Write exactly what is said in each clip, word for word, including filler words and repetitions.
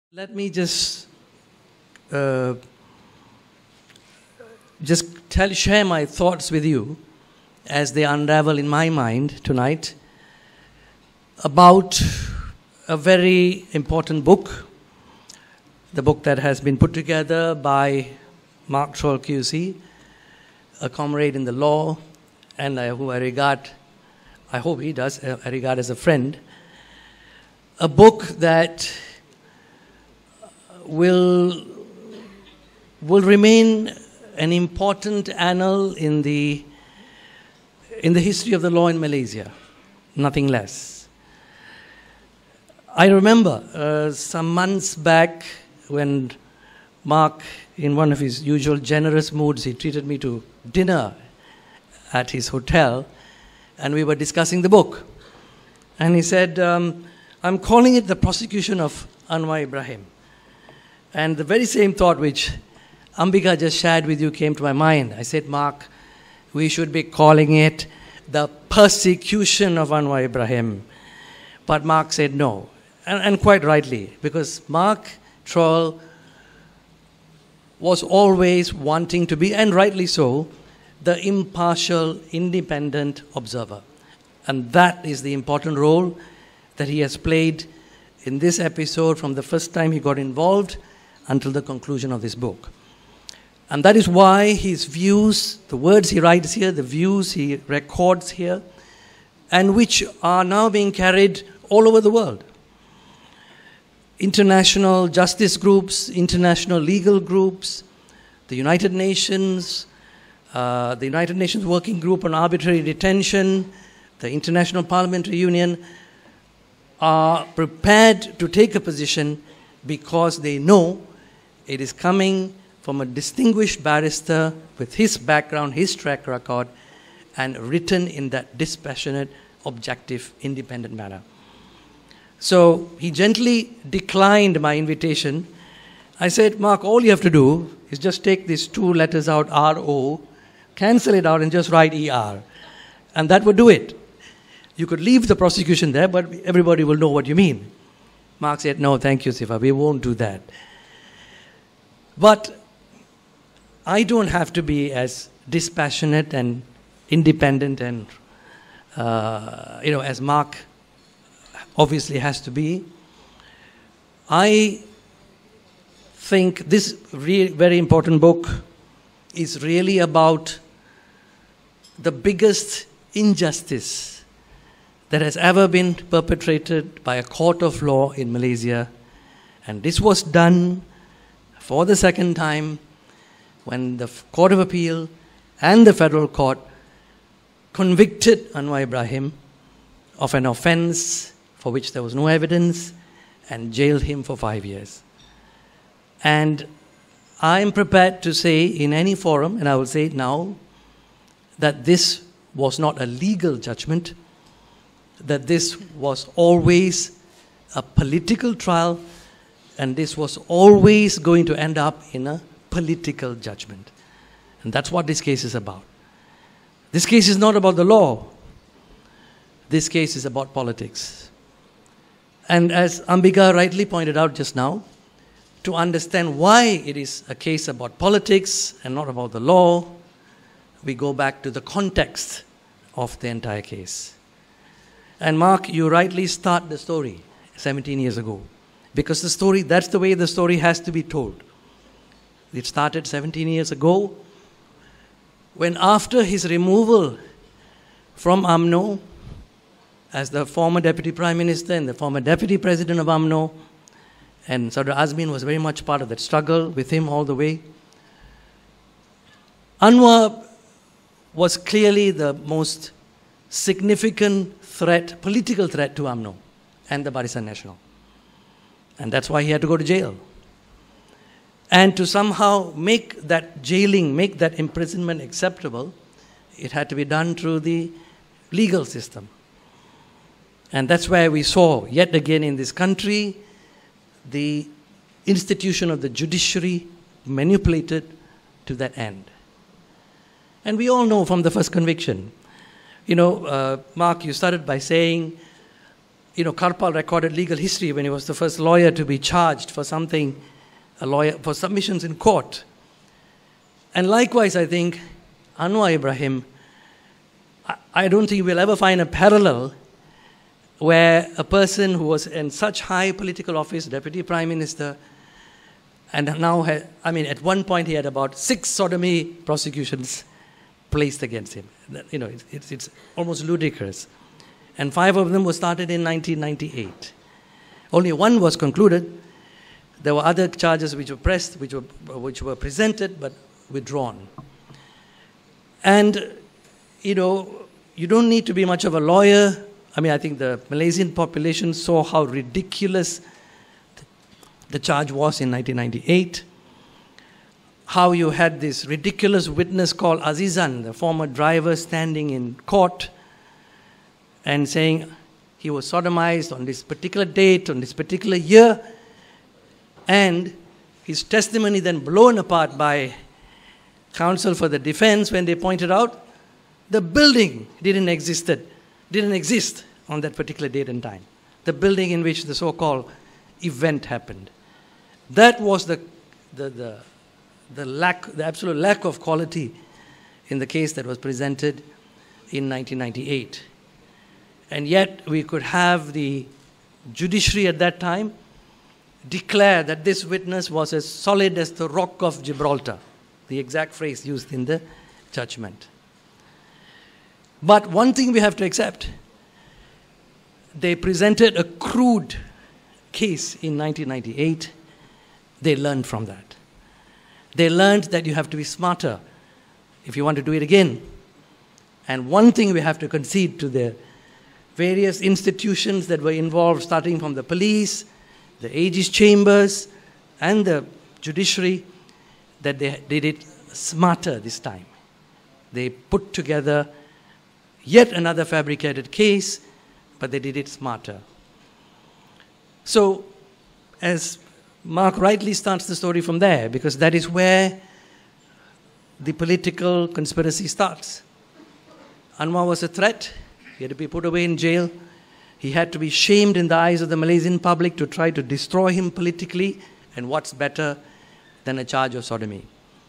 Let me just uh, just tell, share my thoughts with you as they unravel in my mind tonight about a very important book, the book that has been put together by Mark Trowell, Q C, a comrade in the law, and I, who I regard, I hope he does, I regard as a friend, a book that will will remain an important annal in the in the history of the law in Malaysia, nothing less. I remember uh, some months back when Mark, in one of his usual generous moods, he treated me to dinner at his hotel, and we were discussing the book. And he said, um, I'm calling it The Prosecution of Anwar Ibrahim. And the very same thought which Ambika just shared with you came to my mind. I said, Mark, we should be calling it The Persecution of Anwar Ibrahim. But Mark said no, and, and quite rightly, because Mark Trowell was always wanting to be, and rightly so, the impartial, independent observer. And that is the important role that he has played in this episode from the first time he got involved until the conclusion of this book. And that is why his views, the words he writes here, the views he records here, and which are now being carried all over the world. International justice groups, international legal groups, the United Nations, uh, the United Nations Working Group on Arbitrary Detention, the International Parliamentary Union are prepared to take a position because they know it is coming from a distinguished barrister with his background, his track record, and written in that dispassionate, objective, independent manner. So he gently declined my invitation. I said, Mark, all you have to do is just take these two letters out, R O, cancel it out and just write E R. And that would do it. You could leave the prosecution there, but everybody will know what you mean. Mark said, no, thank you, Siva, we won't do that. But I don't have to be as dispassionate and independent and, uh, you know, as Mark obviously has to be. I think this re- very important book is really about the biggest injustice that has ever been perpetrated by a court of law in Malaysia. And this was done for the second time when the Court of Appeal and the Federal Court convicted Anwar Ibrahim of an offense for which there was no evidence and jailed him for five years. And I am prepared to say in any forum, and I will say it now, that this was not a legal judgment, that this was always a political trial, and this was always going to end up in a political judgment. And that's what this case is about. This case is not about the law. This case is about politics. And as Ambika rightly pointed out just now, to understand why it is a case about politics and not about the law, we go back to the context of the entire case. And Mark, you rightly start the story seventeen years ago. Because the story, that's the way the story has to be told. It started seventeen years ago when, after his removal from U M N O as the former Deputy Prime Minister and the former Deputy President of U M N O, and Sadr Azmin was very much part of that struggle with him all the way, Anwar was clearly the most significant threat, political threat to U M N O and the Barisan Nasional. And that's why he had to go to jail. And to somehow make that jailing, make that imprisonment acceptable, it had to be done through the legal system. And that's where we saw, yet again in this country, the institution of the judiciary manipulated to that end. And we all know from the first conviction, you know, uh, Mark, you started by saying you know, Karpal recorded legal history when he was the first lawyer to be charged for something, a lawyer, for submissions in court. And likewise, I think, Anwar Ibrahim, I, I don't think we'll ever find a parallel where a person who was in such high political office, deputy prime minister, and now, had, I mean, at one point he had about six sodomy prosecutions placed against him. You know, it's, it's, it's almost ludicrous. And five of them were started in nineteen ninety-eight. Only one was concluded. There were other charges which were pressed, which were, which were presented, but withdrawn. And, you know, you don't need to be much of a lawyer. I mean, I think the Malaysian population saw how ridiculous the charge was in nineteen ninety-eight. How you had this ridiculous witness called Azizan, the former driver, standing in court and saying he was sodomized on this particular date, on this particular year, and his testimony then blown apart by counsel for the defense when they pointed out the building didn't existed, didn't exist on that particular date and time. The building in which the so-called event happened. That was the, the, the, the lack, the absolute lack of quality in the case that was presented in nineteen ninety-eight. And yet we could have the judiciary at that time declare that this witness was as solid as the rock of Gibraltar, the exact phrase used in the judgment. But one thing we have to accept, they presented a crude case in nineteen ninety-eight. They learned from that. They learned that you have to be smarter if you want to do it again. And one thing we have to concede to the various institutions that were involved, starting from the police, the Aegis chambers, and the judiciary, that they did it smarter this time. They put together yet another fabricated case, but they did it smarter. So, as Mark rightly starts the story from there, because that is where the political conspiracy starts. Anwar was a threat. He had to be put away in jail. He had to be shamed in the eyes of the Malaysian public to try to destroy him politically. And what's better than a charge of sodomy?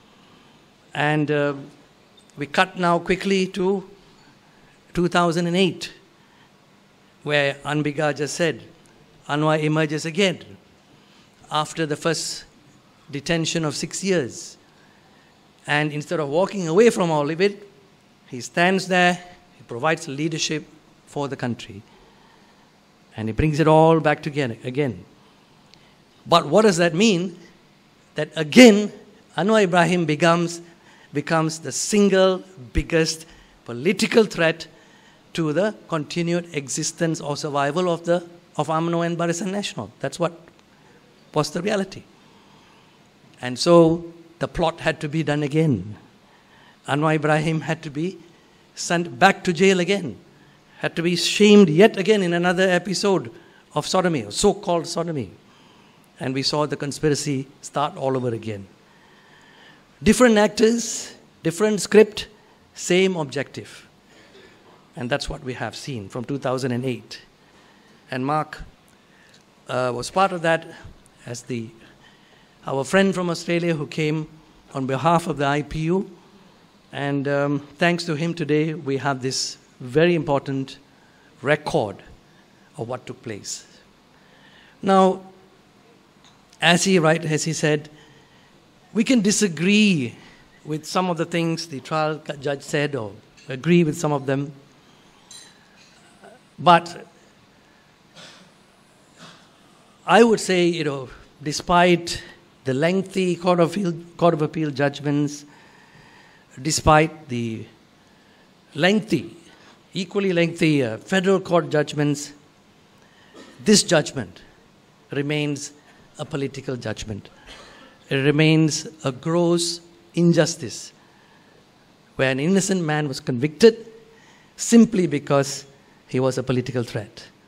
And uh, we cut now quickly to two thousand eight, where Anbiga just said, Anwar emerges again after the first detention of six years. And instead of walking away from all of it, he stands there, he provides leadership for the country. And he brings it all back together again. But what does that mean? That again, Anwar Ibrahim becomes, becomes the single biggest political threat to the continued existence or survival of the of UMNO and Barisan Nasional. That's what was the reality. And so the plot had to be done again. Anwar Ibrahim had to be sent back to jail again, had to be shamed yet again in another episode of sodomy, or so-called sodomy. And we saw the conspiracy start all over again. Different actors, different script, same objective. And that's what we have seen from two thousand eight. And Mark uh, was part of that as the our friend from Australia who came on behalf of the I P U. And um, thanks to him today, we have this very important record of what took place. Now, as he, right, as he said, we can disagree with some of the things the trial judge said or agree with some of them. But I would say, you know, despite the lengthy Court of Appeal, Court of Appeal judgments, despite the lengthy, equally lengthy uh, federal court judgments, this judgment remains a political judgment. It remains a gross injustice where an innocent man was convicted simply because he was a political threat.